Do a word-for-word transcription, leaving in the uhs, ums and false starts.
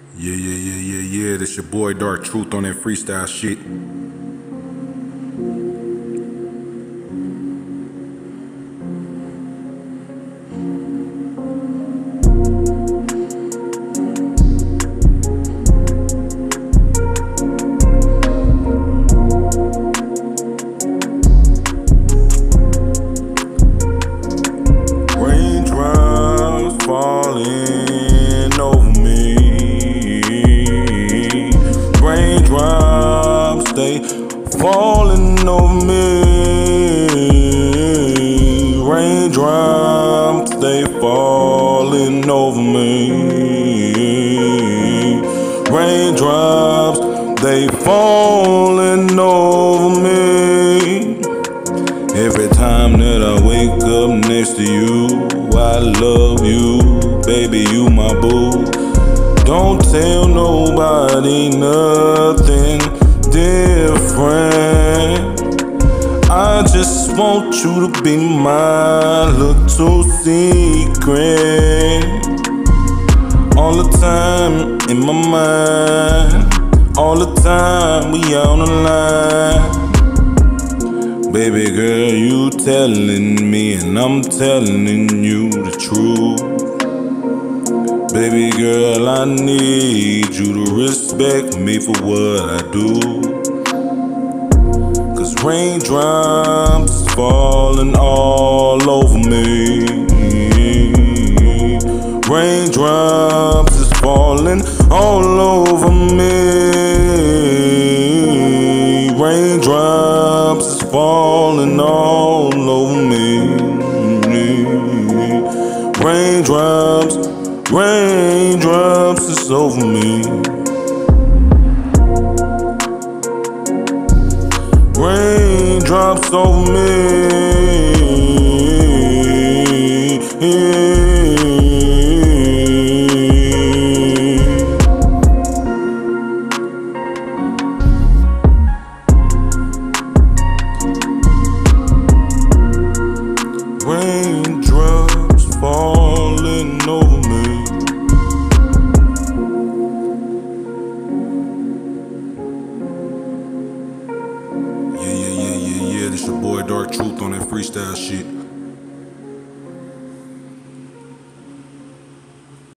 Yeah, yeah, yeah, yeah, yeah. This your boy Darktruth on that freestyle shit. Raindrops falling over me. Raindrops, they falling over me. Raindrops, they falling over me. Raindrops, they falling over me. Every time that I wake up next to you, I love you, baby, you my boo. Don't tell nobody nothing different. I just want you to be my little secret. All the time in my mind, all the time we on the line. Baby girl, you telling me and I'm telling you the truth. Baby girl, I need you to respect me for what I do. Cause raindrops is falling all over me. Raindrops is falling all over me. Raindrops is falling all over me. Raindrops, raindrops is over me. Raindrops over me. Raindrops falling over me. Yeah, yeah, yeah, yeah, yeah. This your boy Darktruth on that freestyle shit.